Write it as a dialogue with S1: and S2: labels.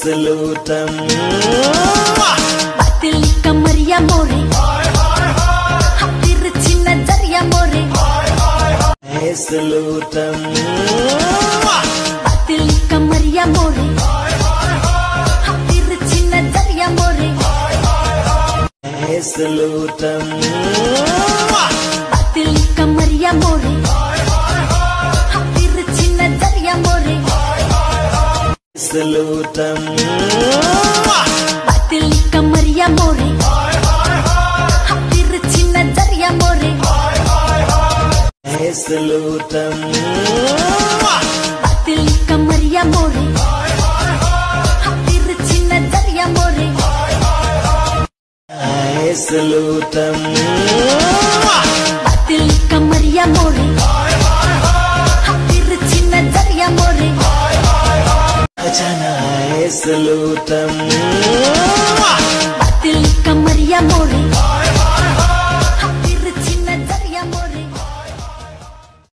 S1: सलूटम
S2: पतली कमरिया मोरे तिरछी नजरिया मोरे
S1: सलूटम
S2: पतली कमरिया मोरे तिरछी नजरिया मोरे
S1: सलूटम
S2: पतली कमरिया मोरे तिरछी नजरिया मोरे
S1: सलूटम
S2: पतली कमरिया मोरे तिरछी नजरिया मोरे
S1: सलूटम
S2: पतली कमरिया मोरे तिरछी नजरिया मोरे
S1: सलूटम
S2: पतली कमरिया मोरे तिरछी नजरिया मोरे
S1: सलूटम